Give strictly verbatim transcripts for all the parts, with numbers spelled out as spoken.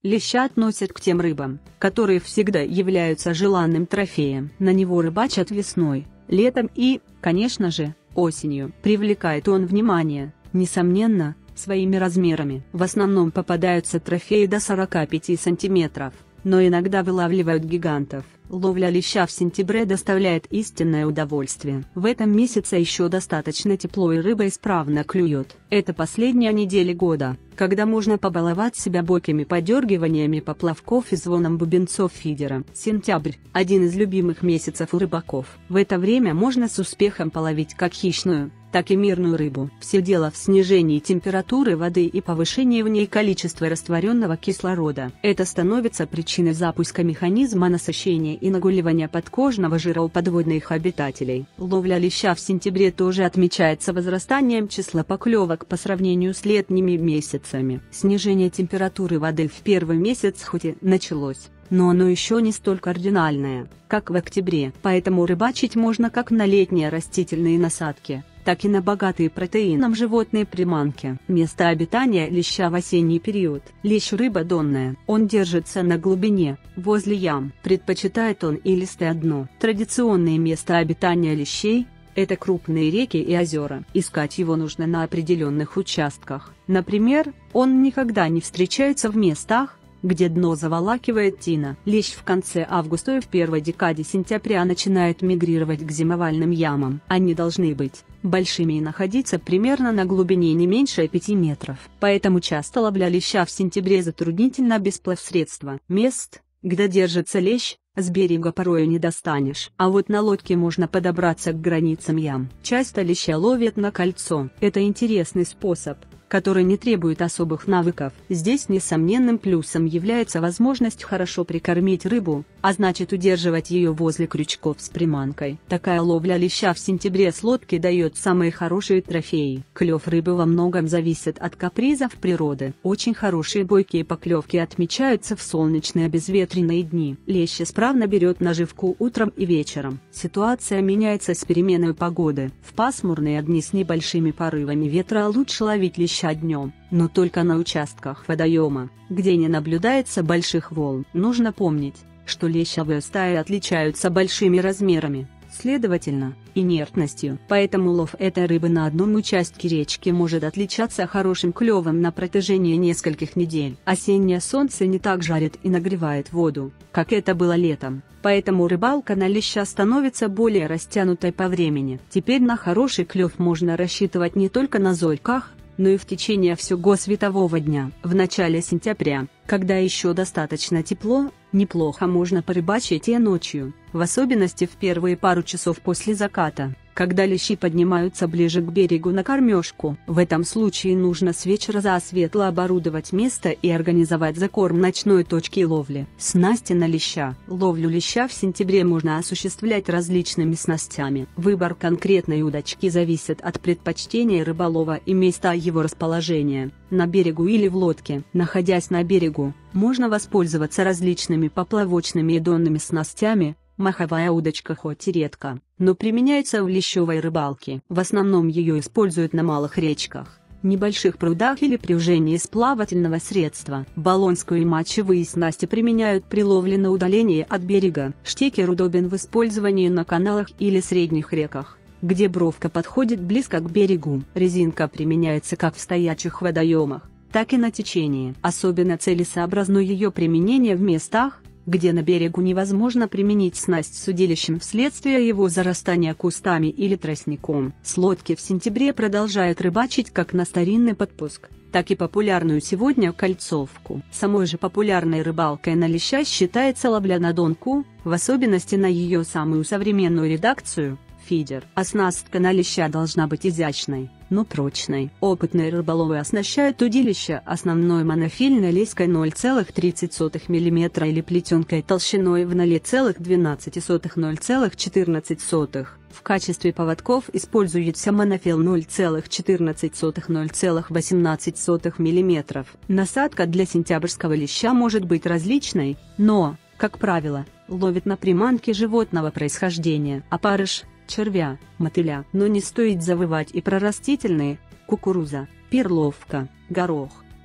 Леща относят к тем рыбам, которые всегда являются желанным трофеем. На него рыбачат весной, летом и, конечно же, осенью. Привлекает он внимание, несомненно, своими размерами. В основном попадаются трофеи до сорока пяти сантиметров, но иногда вылавливают гигантов. Ловля леща в сентябре доставляет истинное удовольствие. В этом месяце еще достаточно тепло и рыба исправно клюет. Это последняя неделя года, когда можно побаловать себя бойкими подергиваниями поплавков и звоном бубенцов фидера. Сентябрь – один из любимых месяцев у рыбаков. В это время можно с успехом половить как хищную, так и мирную рыбу. Все дело в снижении температуры воды и повышении в ней количества растворенного кислорода. Это становится причиной запуска механизма насыщения и нагуливания подкожного жира у подводных обитателей. Ловля леща в сентябре тоже отмечается возрастанием числа поклевок по сравнению с летними месяцами. Снижение температуры воды в первый месяц хоть и началось, но оно еще не столь кардинальное, как в октябре. Поэтому рыбачить можно как на летние растительные насадки, так и на богатые протеином животные приманки. Место обитания леща в осенний период. Лещ – рыба донная. Он держится на глубине, возле ям. Предпочитает он илистое дно. Традиционное место обитания лещей – это крупные реки и озера. Искать его нужно на определенных участках. Например, он никогда не встречается в местах, где дно заволакивает тина. Лещ в конце августа и в первой декаде сентября начинает мигрировать к зимовальным ямам. Они должны быть большими и находиться примерно на глубине не меньше пяти метров. Поэтому часто ловля леща в сентябре затруднительна без плавсредства. Мест, где держится лещ, с берега порою не достанешь. А вот на лодке можно подобраться к границам ям. Часто леща ловят на кольцо. Это интересный способ, который не требует особых навыков. Здесь несомненным плюсом является возможность хорошо прикормить рыбу, а значит удерживать ее возле крючков с приманкой. Такая ловля леща в сентябре с лодки дает самые хорошие трофеи. Клев рыбы во многом зависит от капризов природы. Очень хорошие бойкие поклевки отмечаются в солнечные безветренные дни. Лещ исправно берет наживку утром и вечером. Ситуация меняется с переменой погоды. В пасмурные дни с небольшими порывами ветра лучше ловить леща днем, но только на участках водоема, где не наблюдается больших волн. Нужно помнить, что лещевые стаи отличаются большими размерами, следовательно, инертностью. Поэтому лов этой рыбы на одном участке речки может отличаться хорошим клевом на протяжении нескольких недель. Осеннее солнце не так жарит и нагревает воду, как это было летом, поэтому рыбалка на леща становится более растянутой по времени. Теперь на хороший клев можно рассчитывать не только на зорьках, но и в течение всего светового дня. В начале сентября, когда еще достаточно тепло, неплохо можно порыбачить и ночью, в особенности в первые пару часов после заката, когда лещи поднимаются ближе к берегу на кормежку. В этом случае нужно с вечера засветло оборудовать место и организовать закорм ночной точки ловли. Снасти на леща. Ловлю леща в сентябре можно осуществлять различными снастями. Выбор конкретной удочки зависит от предпочтения рыболова и места его расположения, на берегу или в лодке. Находясь на берегу, можно воспользоваться различными поплавочными и донными снастями. Маховая удочка хоть и редко, но применяется в лещевой рыбалке. В основном ее используют на малых речках, небольших прудах или при вжении с плавательного средства. Болонскую и мачевые снасти применяют при ловле на удалении от берега. Штекер удобен в использовании на каналах или средних реках, где бровка подходит близко к берегу. Резинка применяется как в стоячих водоемах, так и на течении. Особенно целесообразно ее применение в местах, где на берегу невозможно применить снасть с удилищем вследствие его зарастания кустами или тростником. С лодки в сентябре продолжают рыбачить как на старинный подпуск, так и популярную сегодня кольцовку. Самой же популярной рыбалкой на леща считается ловля на донку, в особенности на ее самую современную редакцию – фидер. Оснастка на леща должна быть изящной, но прочной. Опытные рыболовы оснащают удилище основной монофильной леской ноль целых тридцать сотых миллиметра или плетенкой толщиной в ноль целых двенадцать сотых — ноль целых четырнадцать сотых. В качестве поводков используется монофил ноль целых четырнадцать сотых — ноль целых восемнадцать сотых миллиметров. Насадка для сентябрьского леща может быть различной, но, как правило, ловит на приманки животного происхождения, опарыш, червя, мотыля. Но не стоит забывать и про растительные: кукуруза, перловка, горох,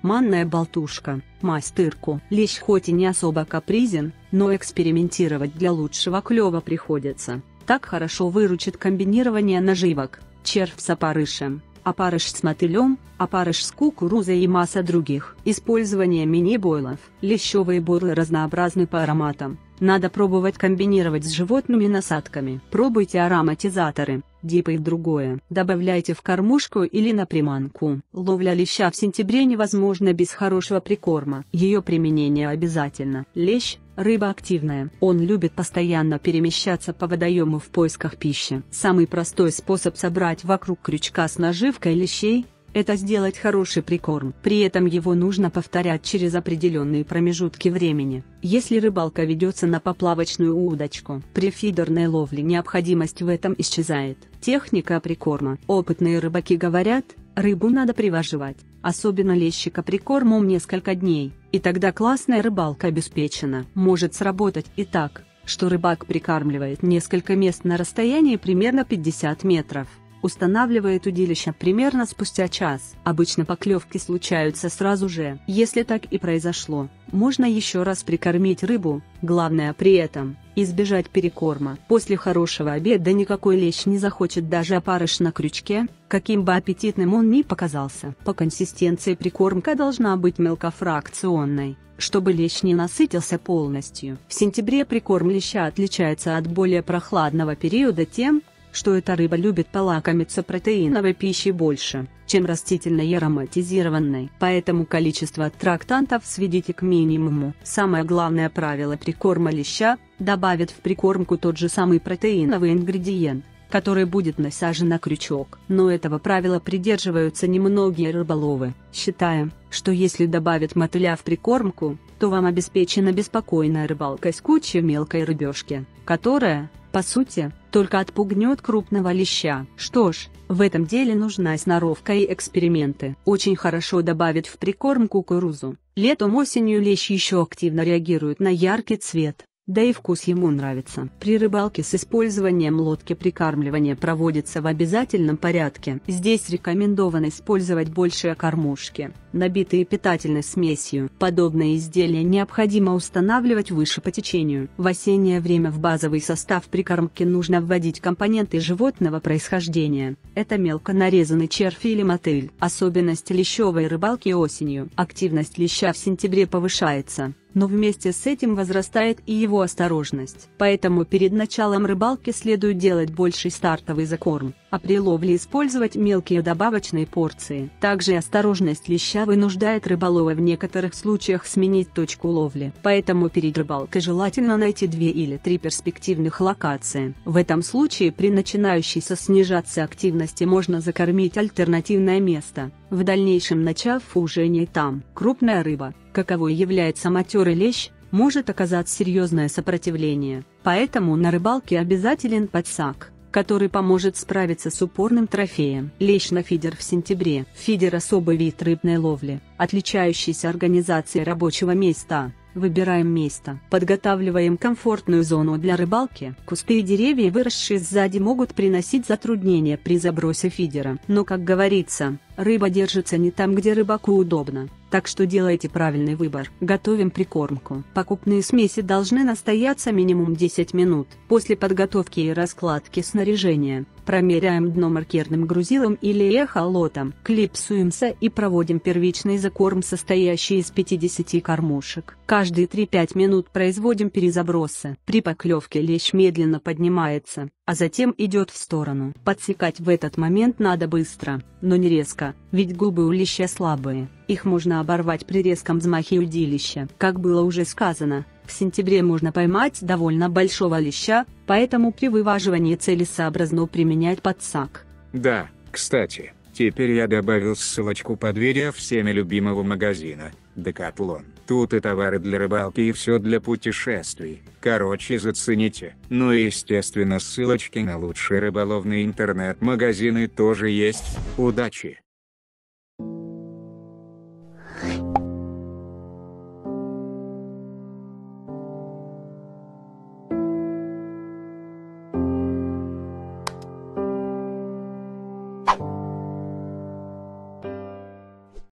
Манная болтушка, мазь тырку. Лещ хоть и не особо капризен, но экспериментировать для лучшего клёва приходится. Так хорошо выручит комбинирование наживок: червь с опарышем, опарыш с мотылем, опарыш с кукурузой и масса других. Использование мини-бойлов. Лещевые бойлы разнообразны по ароматам. Надо пробовать комбинировать с животными насадками. Пробуйте ароматизаторы, дипы и другое. Добавляйте в кормушку или на приманку. Ловля леща в сентябре невозможна без хорошего прикорма. Ее применение обязательно. Лещ – рыба активная. Он любит постоянно перемещаться по водоему в поисках пищи. Самый простой способ собрать вокруг крючка с наживкой лещей – это сделать хороший прикорм. При этом его нужно повторять через определенные промежутки времени. Если рыбалка ведется на поплавочную удочку, при фидерной ловле необходимость в этом исчезает. Техника прикорма. Опытные рыбаки говорят, рыбу надо привоживать, особенно лещика, прикормом несколько дней, и тогда классная рыбалка обеспечена. Может сработать и так, что рыбак прикармливает несколько мест на расстоянии примерно пятьдесят метров. Устанавливает удилище примерно спустя час. Обычно поклевки случаются сразу же. Если так и произошло, можно еще раз прикормить рыбу, главное при этом – избежать перекорма. После хорошего обеда никакой лещ не захочет даже опарыш на крючке, каким бы аппетитным он ни показался. По консистенции прикормка должна быть мелкофракционной, чтобы лещ не насытился полностью. В сентябре прикорм леща отличается от более прохладного периода тем, что эта рыба любит полакомиться протеиновой пищей больше, чем растительной и ароматизированной. Поэтому количество аттрактантов сведите к минимуму. Самое главное правило прикорма леща – добавить в прикормку тот же самый протеиновый ингредиент, который будет насажен на крючок. Но этого правила придерживаются немногие рыболовы, считая, что если добавят мотыля в прикормку, то вам обеспечена беспокойная рыбалка с кучей мелкой рыбешки, которая, по сути, только отпугнет крупного леща. Что ж, в этом деле нужна сноровка и эксперименты. Очень хорошо добавить в прикорм кукурузу. Летом-осенью лещ еще активно реагирует на яркий цвет, да и вкус ему нравится. При рыбалке с использованием лодки прикармливание проводится в обязательном порядке. Здесь рекомендовано использовать большие кормушки, набитые питательной смесью. Подобные изделия необходимо устанавливать выше по течению. В осеннее время в базовый состав прикормки нужно вводить компоненты животного происхождения. Это мелко нарезанный червь или мотыль. Особенность лещевой рыбалки осенью. Активность леща в сентябре повышается, но вместе с этим возрастает и его осторожность. Поэтому перед началом рыбалки следует делать больший стартовый закорм, а при ловле использовать мелкие добавочные порции. Также осторожность леща вынуждает рыболова в некоторых случаях сменить точку ловли. Поэтому перед рыбалкой желательно найти две или три перспективных локации. В этом случае при начинающейся снижаться активности можно закормить альтернативное место, в дальнейшем начав уже не там. Крупная рыба, каковой является матерый лещ, может оказать серьезное сопротивление, поэтому на рыбалке обязателен подсак, который поможет справиться с упорным трофеем. Лещ на фидер в сентябре. Фидер – особый вид рыбной ловли, отличающийся организацией рабочего места. Выбираем место. Подготавливаем комфортную зону для рыбалки. Кусты и деревья, выросшие сзади, могут приносить затруднения при забросе фидера. Но, как говорится, рыба держится не там, где рыбаку удобно. Так что делайте правильный выбор. Готовим прикормку. Покупные смеси должны настояться минимум десять минут. После подготовки и раскладки снаряжения, промеряем дно маркерным грузилом или эхолотом. Клипсуемся и проводим первичный закорм, состоящий из пятидесяти кормушек. Каждые три-пять минут производим перезабросы. При поклевке лещ медленно поднимается, а затем идет в сторону. Подсекать в этот момент надо быстро, но не резко, ведь губы у леща слабые, их можно оборвать при резком взмахе удилища. Как было уже сказано, в сентябре можно поймать довольно большого леща, поэтому при вываживании целесообразно применять подсак. Да, кстати, теперь я добавил ссылочку под видео всеми любимого магазина Decathlon. Тут и товары для рыбалки, и все для путешествий. Короче, зацените. Ну и естественно ссылочки на лучшие рыболовные интернет-магазины тоже есть. Удачи!